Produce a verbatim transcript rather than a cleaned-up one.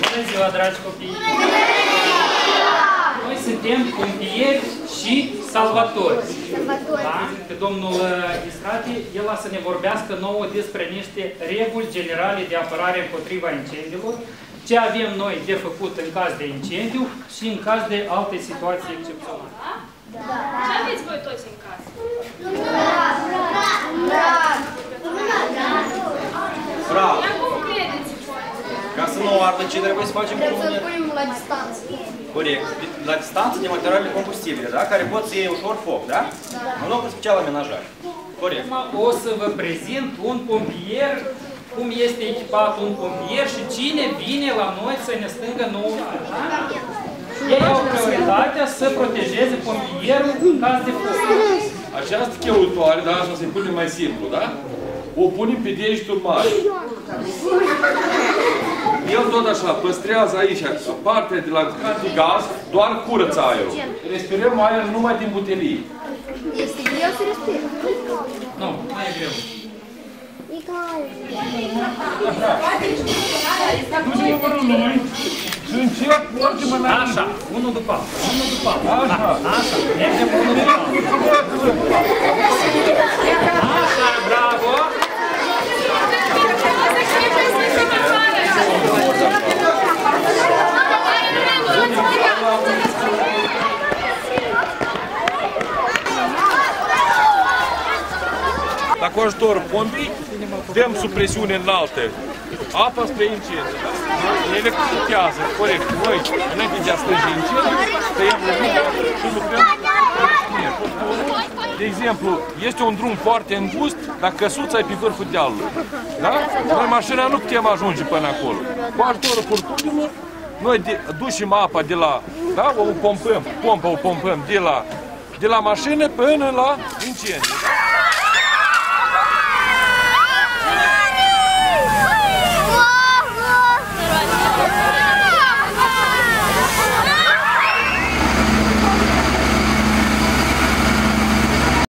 Bună ziua, dragi copii! Noi suntem pompieri și salvatori. Da? Pe domnul Istrati, el a să ne vorbească nouă despre niște reguli generale de apărare împotriva incendiilor, ce avem noi de făcut în caz de incendiu și în caz de alte situații excepționale. Da. Ce aveți voi toți în casă? Bravo! Ia cum credeți voi? Ca să nu ardă, ce trebuie să facem? Trebuie să punem la distanță. Corect. La distanță de materialele combustibile, da? Care pot să iei ușor foc, da? Un loc special amenajare. Corect. Acum o să vă prezint un pompier, cum este echipat un pompier și cine vine la noi să ne stângă nouă. Ei au prioritatea să protejeze pompierul în caz de foc. Această cheutoare, da, așa se pune mai simplu, da? O punem pe degetul mare. El tot așa păstrează aici, partea de la de gaz, doar curăță aerul. Respirăm aer numai din butelie. Este greu să respiri. Nu, mai e greu. Du-te-mă până noi și încep, mergem înainte. Așa, unul după altul, unul după altul. Așa. Așa, mergem unul după altul. Așa, bravo! La cu ajutorul pompii, dăm sub presiune înaltă apa spre incendiu. Ne electrifitează, corect. Noi, înainte de a strânge incendiu, tăiem lumina și lucrăm. De exemplu, este un drum foarte îngust, dar căsuța e pe vârful dealului. Da? Noi mașina nu putem ajunge până acolo. Cu ajutorul furtunilor, noi de, ducem apa de la, da? O pompăm, pompa o pompăm de la, de la mașină până la incendiu.